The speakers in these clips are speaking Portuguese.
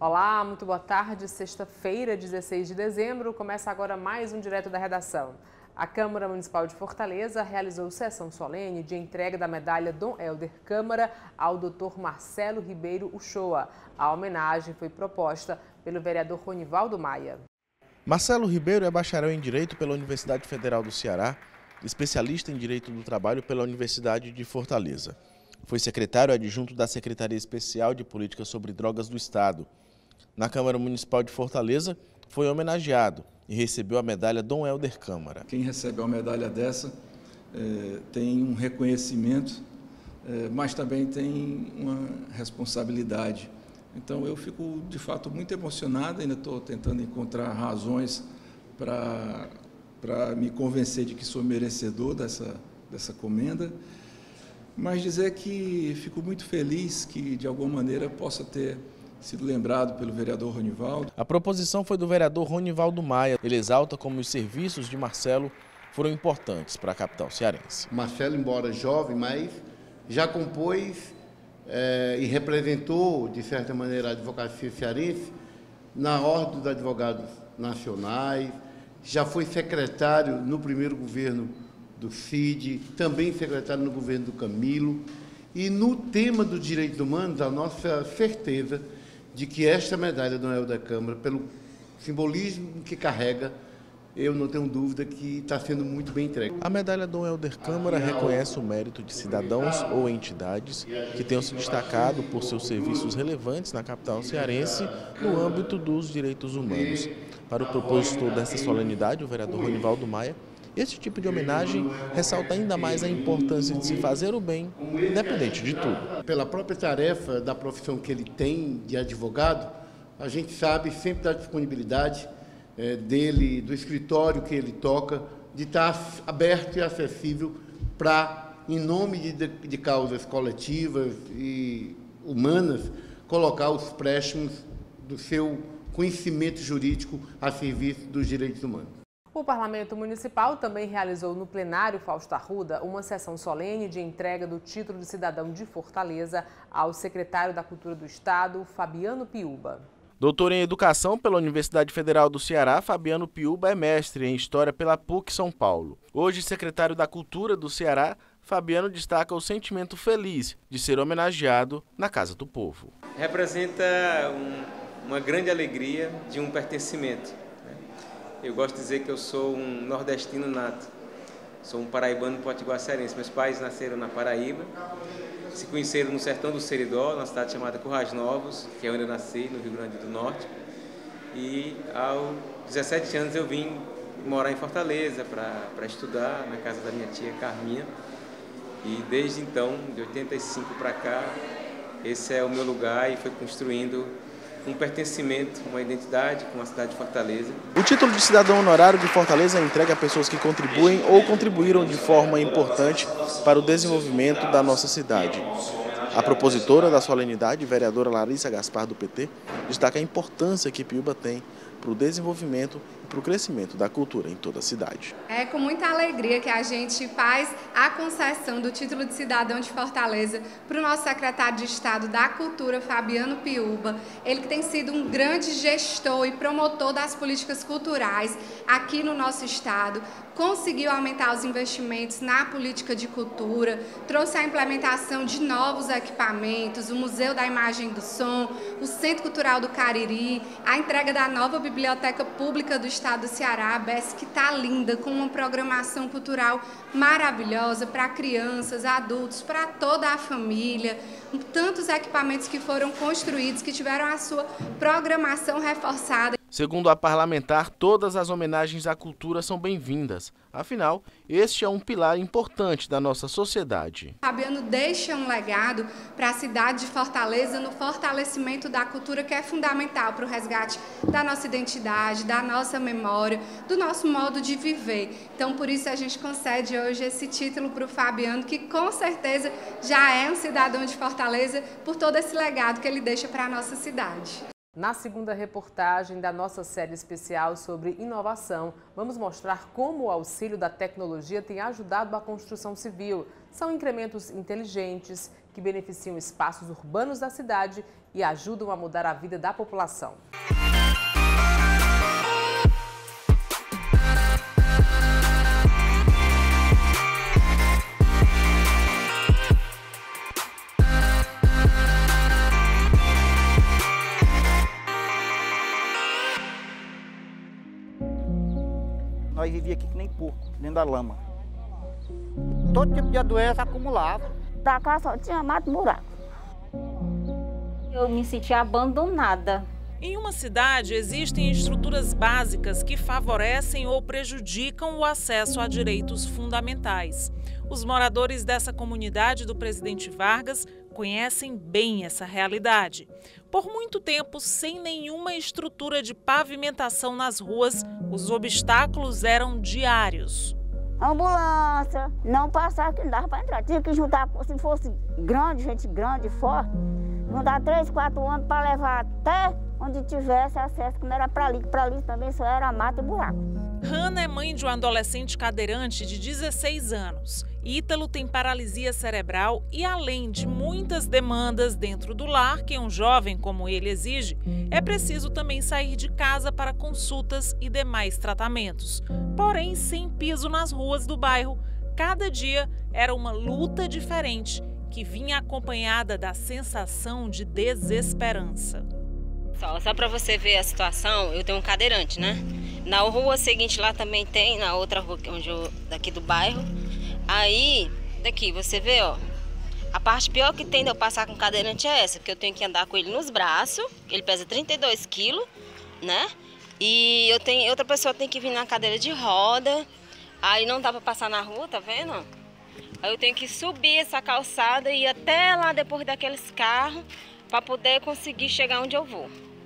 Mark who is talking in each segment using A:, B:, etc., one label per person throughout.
A: Olá, muito boa tarde. Sexta-feira, 16 de dezembro, começa agora mais um Direto da Redação. A Câmara Municipal de Fortaleza realizou sessão solene de entrega da medalha Dom Helder Câmara ao Dr. Marcelo Ribeiro Uchoa. A homenagem foi proposta pelo vereador Ronivaldo Maia.
B: Marcelo Ribeiro é bacharel em Direito pela Universidade Federal do Ceará, especialista em Direito do Trabalho pela Universidade de Fortaleza. Foi secretário adjunto da Secretaria Especial de Políticas sobre Drogas do Estado. Na Câmara Municipal de Fortaleza, foi homenageado e recebeu a medalha Dom Helder Câmara.
C: Quem recebe uma medalha dessa tem um reconhecimento, mas também tem uma responsabilidade. Então eu fico, de fato, muito emocionado, ainda estou tentando encontrar razões para me convencer de que sou merecedor dessa comenda, mas dizer que fico muito feliz que, de alguma maneira, possa ter sido lembrado pelo vereador Ronivaldo.
B: A proposição foi do vereador Ronivaldo Maia. Ele exalta como os serviços de Marcelo foram importantes para a capital cearense.
D: Marcelo, embora jovem, mas já compôs e representou, de certa maneira, a advocacia cearense na Ordem dos Advogados Nacionais, já foi secretário no primeiro governo do Cid, também secretário no governo do Camilo. E no tema dos direitos humanos, a nossa certeza de que esta medalha do Dom Helder Câmara, pelo simbolismo que carrega, eu não tenho dúvida que está sendo muito bem entregue.
B: A medalha Dom Helder Câmara reconhece o mérito de cidadãos ou entidades que tenham se destacado por seus serviços relevantes na capital cearense no âmbito dos direitos humanos. Para o propósito dessa solenidade, o vereador Ronivaldo Maia, esse tipo de homenagem ressalta ainda mais a importância de se fazer o bem, independente de tudo.
D: Pela própria tarefa da profissão que ele tem de advogado, a gente sabe sempre da disponibilidade dele, do escritório que ele toca, de estar aberto e acessível para, em nome de causas coletivas e humanas, colocar os préstimos do seu conhecimento jurídico a serviço dos direitos humanos.
A: O Parlamento Municipal também realizou no plenário Fausto Arruda uma sessão solene de entrega do título de cidadão de Fortaleza ao secretário da Cultura do Estado, Fabiano Piuba.
B: Doutor em Educação pela Universidade Federal do Ceará, Fabiano Piuba é mestre em História pela PUC São Paulo. Hoje, secretário da Cultura do Ceará, Fabiano destaca o sentimento feliz de ser homenageado na Casa do Povo.
E: Representa uma grande alegria de um pertencimento. Eu gosto de dizer que eu sou um nordestino nato. Sou um paraibano potiguacearense. Meus pais nasceram na Paraíba, se conheceram no sertão do Seridó, numa cidade chamada Currais Novos, que é onde eu nasci, no Rio Grande do Norte. E aos 17 anos eu vim morar em Fortaleza para estudar na casa da minha tia Carminha. E desde então, de 85 para cá, esse é o meu lugar e foi construindo um pertencimento, uma identidade com a cidade de Fortaleza.
B: O título de cidadão honorário de Fortaleza é entregue a pessoas que contribuem ou contribuíram de forma importante para o desenvolvimento da nossa cidade. A propositora da solenidade, vereadora Larissa Gaspar, do PT, destaca a importância que Piuba tem para o desenvolvimento e para o crescimento da cultura em toda a cidade.
F: É com muita alegria que a gente faz a concessão do título de cidadão de Fortaleza para o nosso secretário de Estado da Cultura, Fabiano Piuba. Ele que tem sido um grande gestor e promotor das políticas culturais aqui no nosso estado. Conseguiu aumentar os investimentos na política de cultura, trouxe a implementação de novos equipamentos, o Museu da Imagem e do Som, o Centro Cultural do Cariri, a entrega da nova Biblioteca Pública do Estado do Ceará, a BES, que está linda, com uma programação cultural maravilhosa para crianças, adultos, para toda a família. Tantos equipamentos que foram construídos, que tiveram a sua programação reforçada.
B: Segundo a parlamentar, todas as homenagens à cultura são bem-vindas. Afinal, este é um pilar importante da nossa sociedade.
F: Fabiano deixa um legado para a cidade de Fortaleza no fortalecimento da cultura, que é fundamental para o resgate da nossa identidade, da nossa memória, do nosso modo de viver. Então, por isso, a gente concede hoje esse título para o Fabiano, que com certeza já é um cidadão de Fortaleza por todo esse legado que ele deixa para a nossa cidade.
A: Na segunda reportagem da nossa série especial sobre inovação, vamos mostrar como o auxílio da tecnologia tem ajudado a construção civil. São incrementos inteligentes que beneficiam espaços urbanos da cidade e ajudam a mudar a vida da população.
G: Nós vivíamos aqui que nem porco, dentro da lama. Todo tipo de doença acumulava.
H: Pra cá só tinha mato e buraco. Eu me senti abandonada.
I: Em uma cidade, existem estruturas básicas que favorecem ou prejudicam o acesso a direitos fundamentais. Os moradores dessa comunidade do Presidente Vargas conhecem bem essa realidade. Por muito tempo, sem nenhuma estrutura de pavimentação nas ruas, os obstáculos eram diários.
H: Ambulância, não passava que não dava para entrar. Tinha que juntar, se fosse grande, gente grande, forte, juntar 3, 4 ônibus para levar até onde tivesse acesso, que não era para ali também só era mato e buraco.
I: Hannah é mãe de um adolescente cadeirante de 16 anos. Ítalo tem paralisia cerebral e, além de muitas demandas dentro do lar que um jovem como ele exige, é preciso também sair de casa para consultas e demais tratamentos. Porém, sem piso nas ruas do bairro, cada dia era uma luta diferente que vinha acompanhada da sensação de desesperança.
J: Só para você ver a situação, eu tenho um cadeirante, né? Na rua seguinte lá também tem, na outra rua daqui do bairro. Aí, daqui, você vê, ó, a parte pior que tem de eu passar com cadeirante é essa, porque eu tenho que andar com ele nos braços, ele pesa 32 quilos, né? E outra pessoa tem que vir na cadeira de roda, aí não dá para passar na rua, tá vendo? Aí eu tenho que subir essa calçada e ir até lá depois daqueles carros para poder conseguir chegar onde eu vou.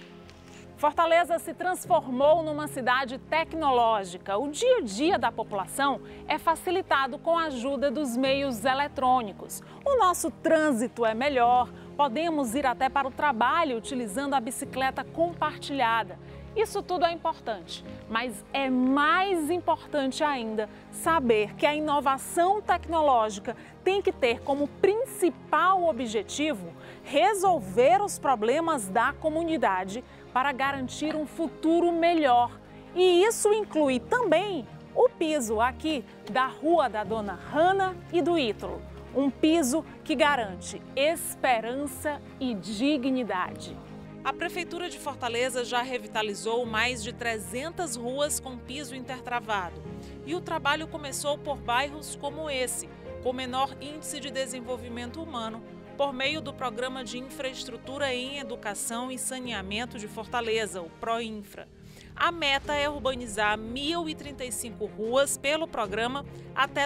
I: Fortaleza se transformou numa cidade tecnológica. O dia a dia da população é facilitado com a ajuda dos meios eletrônicos. O nosso trânsito é melhor, podemos ir até para o trabalho utilizando a bicicleta compartilhada. Isso tudo é importante, mas é mais importante ainda saber que a inovação tecnológica tem que ter como principal objetivo resolver os problemas da comunidade para garantir um futuro melhor. E isso inclui também o piso aqui da rua da Dona Hannah e do Ítalo. Um piso que garante esperança e dignidade. A Prefeitura de Fortaleza já revitalizou mais de 300 ruas com piso intertravado. E o trabalho começou por bairros como esse, com menor índice de desenvolvimento humano, por meio do Programa de Infraestrutura em Educação e Saneamento de Fortaleza, o PROINFRA. A meta é urbanizar 1.035 ruas pelo programa até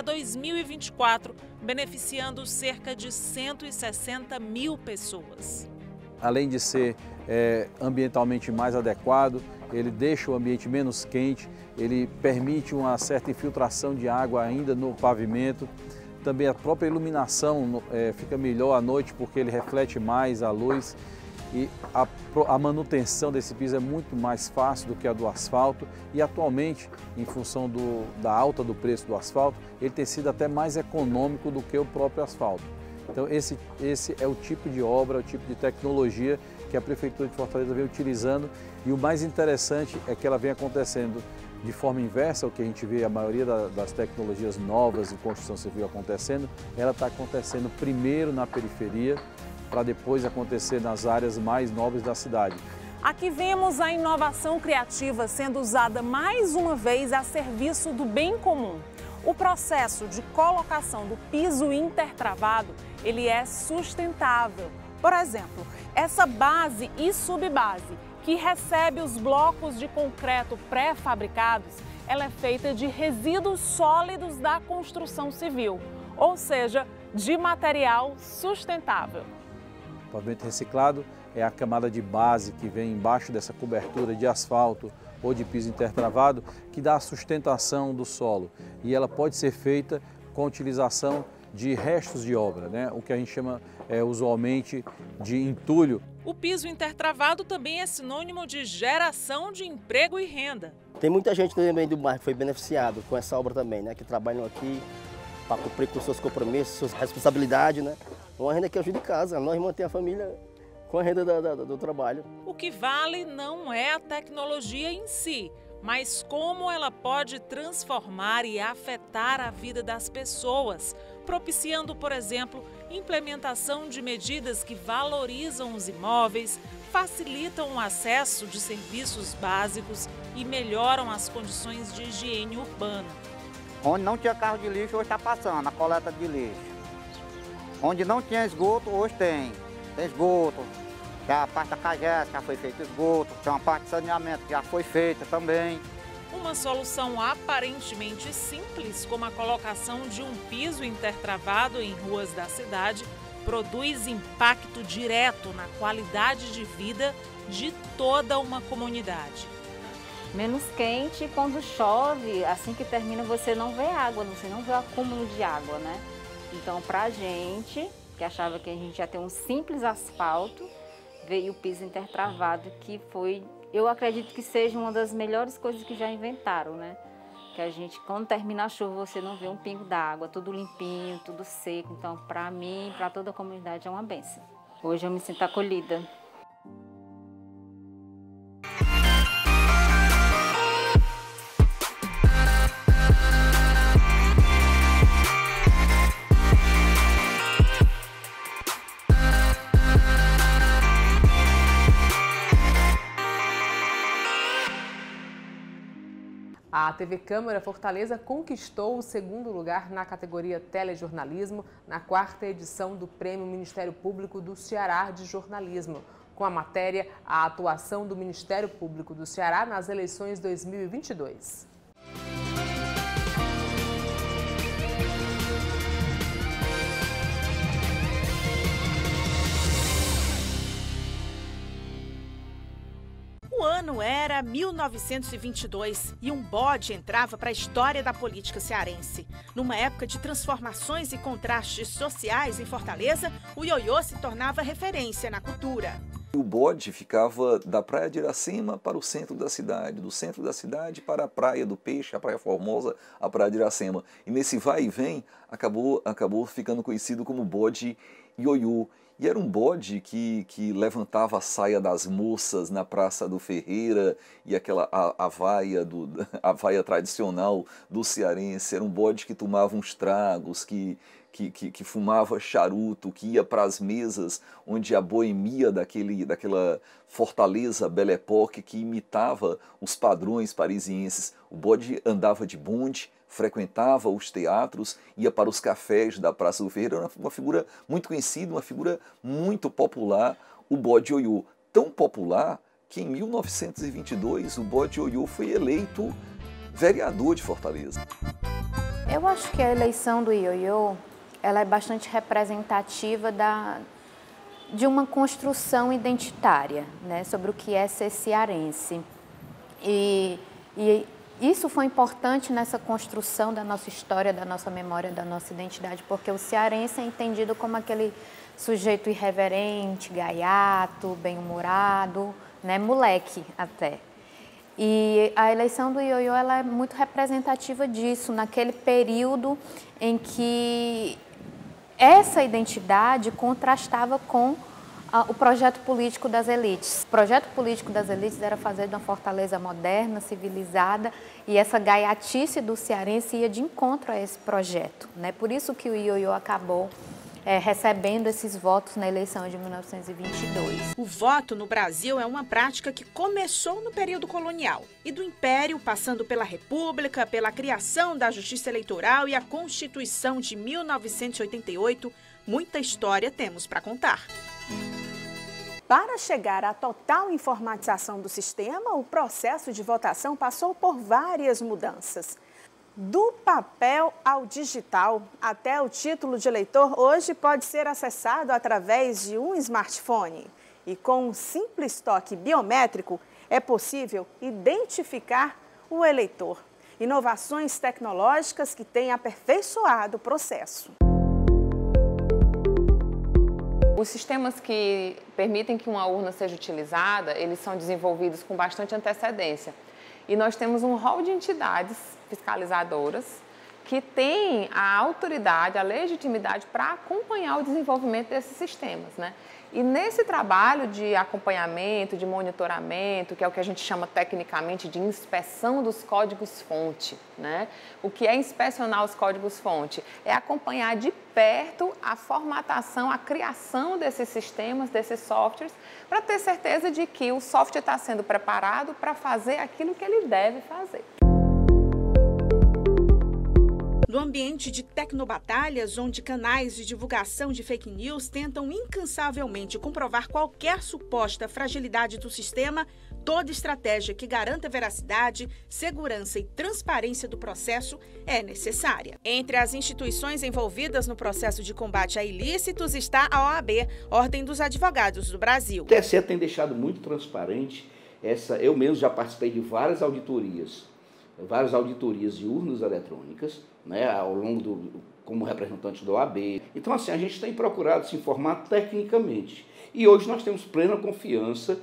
I: 2024, beneficiando cerca de 160 mil pessoas.
K: Além de ser ambientalmente mais adequado, ele deixa o ambiente menos quente, ele permite uma certa infiltração de água ainda no pavimento. Também a própria iluminação fica melhor à noite porque ele reflete mais a luz e a manutenção desse piso é muito mais fácil do que a do asfalto e atualmente, em função da alta do preço do asfalto, ele tem sido até mais econômico do que o próprio asfalto. Então esse é o tipo de obra, o tipo de tecnologia que a Prefeitura de Fortaleza vem utilizando e o mais interessante é que ela vem acontecendo de forma inversa ao que a gente vê a maioria das tecnologias novas de construção civil acontecendo, ela está acontecendo primeiro na periferia para depois acontecer nas áreas mais nobres da cidade.
I: Aqui vemos a inovação criativa sendo usada mais uma vez a serviço do bem comum. O processo de colocação do piso intertravado, ele é sustentável. Por exemplo, essa base e subbase que recebe os blocos de concreto pré-fabricados, ela é feita de resíduos sólidos da construção civil, ou seja, de material sustentável.
K: O pavimento reciclado é a camada de base que vem embaixo dessa cobertura de asfalto ou de piso intertravado que dá a sustentação do solo e ela pode ser feita com a utilização de restos de obra, né? O que a gente chama usualmente de entulho.
I: O piso intertravado também é sinônimo de geração de emprego e renda.
L: Tem muita gente também do bairro que foi beneficiado com essa obra também, né? Que trabalham aqui para cumprir com seus compromissos, suas responsabilidades, né? Uma renda que ajuda em casa, nós mantemos a família com a renda do trabalho.
I: O que vale não é a tecnologia em si, mas como ela pode transformar e afetar a vida das pessoas, propiciando, por exemplo, implementação de medidas que valorizam os imóveis, facilitam o acesso de serviços básicos e melhoram as condições de higiene urbana.
G: Onde não tinha carro de lixo, hoje está passando a coleta de lixo. Onde não tinha esgoto, hoje tem. Tem esgoto. A parte da CAGES já foi feito esgoto. Tem uma parte de saneamento que já foi feita também.
I: Uma solução aparentemente simples, como a colocação de um piso intertravado em ruas da cidade, produz impacto direto na qualidade de vida de toda uma comunidade.
M: Menos quente, quando chove, assim que termina você não vê água, você não vê o acúmulo de água, né? Então, pra gente, que achava que a gente ia ter um simples asfalto, veio o piso intertravado, que foi, eu acredito que seja uma das melhores coisas que já inventaram, né? Que a gente, quando termina a chuva, você não vê um pingo d'água, tudo limpinho, tudo seco. Então, para mim, para toda a comunidade, é uma bênção. Hoje eu me sinto acolhida.
A: A TV Câmara Fortaleza conquistou o segundo lugar na categoria Telejornalismo na 4ª edição do Prêmio Ministério Público do Ceará de Jornalismo, com a matéria A Atuação do Ministério Público do Ceará nas eleições 2022.
N: O ano era 1922 e um bode entrava para a história da política cearense. Numa época de transformações e contrastes sociais em Fortaleza, o ioiô se tornava referência na cultura.
O: O bode ficava da Praia de Iracema para o centro da cidade, do centro da cidade para a Praia do Peixe, a Praia Formosa, a Praia de Iracema. E nesse vai e vem, acabou ficando conhecido como bode ioiô. E era um bode que levantava a saia das moças na Praça do Ferreira e aquela a vaia tradicional do cearense. Era um bode que tomava uns tragos, que fumava charuto, que ia para as mesas onde a boemia daquela Fortaleza Belle Époque que imitava os padrões parisienses. O bode andava de bonde, frequentava os teatros, ia para os cafés da Praça do Ferreira. Era uma figura muito conhecida, uma figura muito popular, o bode ioiô. Tão popular que em 1922 o bode ioiô foi eleito vereador de Fortaleza.
P: Eu acho que a eleição do ioiô ela é bastante representativa de uma construção identitária, né, sobre o que é ser cearense. E isso foi importante nessa construção da nossa história, da nossa memória, da nossa identidade, porque o cearense é entendido como aquele sujeito irreverente, gaiato, bem-humorado, né, moleque até. E a eleição do ioiô ela é muito representativa disso, naquele período em que essa identidade contrastava com o projeto político das elites. O projeto político das elites era fazer de uma Fortaleza moderna, civilizada, e essa gaiatice do cearense ia de encontro a esse projeto, né? Por isso que o ioiô acabou recebendo esses votos na eleição de 1922.
N: O voto no Brasil é uma prática que começou no período colonial e do Império, passando pela República, pela criação da Justiça Eleitoral e a Constituição de 1988, muita história temos para contar.
Q: Para chegar à total informatização do sistema, o processo de votação passou por várias mudanças. Do papel ao digital, até o título de eleitor hoje pode ser acessado através de um smartphone. E com um simples toque biométrico, é possível identificar o eleitor. Inovações tecnológicas que têm aperfeiçoado o processo.
R: Os sistemas que permitem que uma urna seja utilizada, eles são desenvolvidos com bastante antecedência. E nós temos um rol de entidades fiscalizadoras que tem a autoridade, a legitimidade para acompanhar o desenvolvimento desses sistemas, né? E nesse trabalho de acompanhamento, de monitoramento, que é o que a gente chama tecnicamente de inspeção dos códigos-fonte, né? O que é inspecionar os códigos-fonte? É acompanhar de perto a formatação, a criação desses sistemas, desses softwares, para ter certeza de que o software está sendo preparado para fazer aquilo que ele deve fazer.
Q: No ambiente de tecnobatalhas, onde canais de divulgação de fake news tentam incansavelmente comprovar qualquer suposta fragilidade do sistema, toda estratégia que garanta veracidade, segurança e transparência do processo é necessária. Entre as instituições envolvidas no processo de combate a ilícitos está a OAB, Ordem dos Advogados do Brasil.
S: O TSE tem deixado muito transparente eu mesmo já participei de várias auditorias de urnas eletrônicas, né, ao longo como representante da OAB. Então, assim, a gente tem procurado se informar tecnicamente. E hoje nós temos plena confiança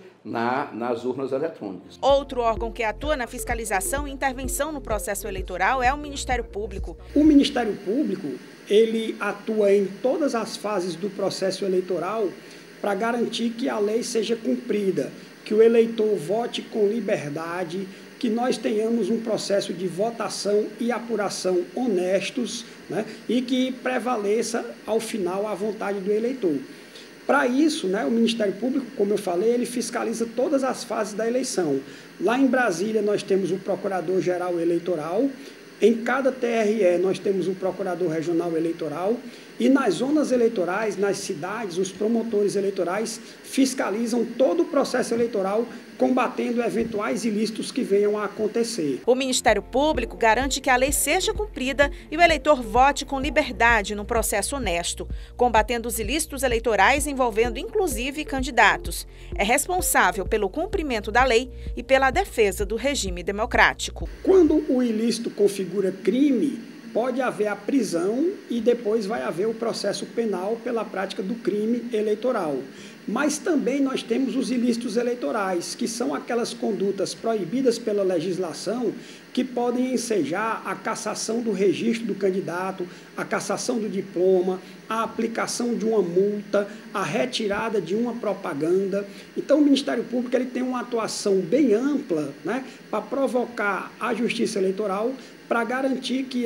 S: nas urnas eletrônicas.
Q: Outro órgão que atua na fiscalização e intervenção no processo eleitoral é o Ministério Público.
T: O Ministério Público, ele atua em todas as fases do processo eleitoral para garantir que a lei seja cumprida, que o eleitor vote com liberdade, que nós tenhamos um processo de votação e apuração honestos, né, e que prevaleça, ao final, a vontade do eleitor. Para isso, né, o Ministério Público, como eu falei, ele fiscaliza todas as fases da eleição. Lá em Brasília, nós temos o Procurador-Geral Eleitoral. Em cada TRE, nós temos o Procurador Regional Eleitoral. E nas zonas eleitorais, nas cidades, os promotores eleitorais fiscalizam todo o processo eleitoral, combatendo eventuais ilícitos que venham a acontecer.
Q: O Ministério Público garante que a lei seja cumprida e o eleitor vote com liberdade num processo honesto, combatendo os ilícitos eleitorais envolvendo inclusive candidatos. É responsável pelo cumprimento da lei e pela defesa do regime democrático.
T: Quando o ilícito configura crime, pode haver a prisão e depois vai haver o processo penal pela prática do crime eleitoral. Mas também nós temos os ilícitos eleitorais, que são aquelas condutas proibidas pela legislação que podem ensejar a cassação do registro do candidato, a cassação do diploma, a aplicação de uma multa, a retirada de uma propaganda. Então, o Ministério Público ele tem uma atuação bem ampla, né, para provocar a justiça eleitoral, para garantir que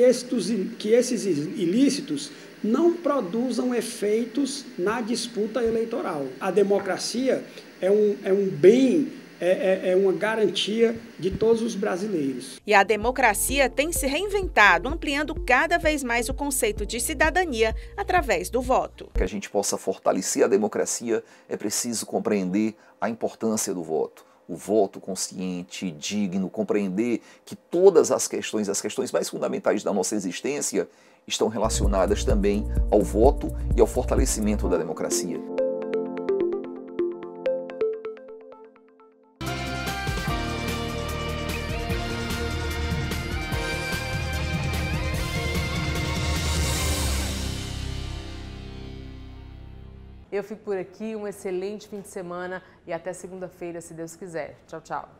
T: esses ilícitos não produzam efeitos na disputa eleitoral. A democracia é um bem, é uma garantia de todos os brasileiros.
Q: E a democracia tem se reinventado, ampliando cada vez mais o conceito de cidadania através do voto.
O: Que a gente possa fortalecer a democracia, é preciso compreender a importância do voto. O voto consciente, digno, compreender que todas as questões mais fundamentais da nossa existência estão relacionadas também ao voto e ao fortalecimento da democracia.
A: Eu fico por aqui, um excelente fim de semana e até segunda-feira, se Deus quiser. Tchau, tchau.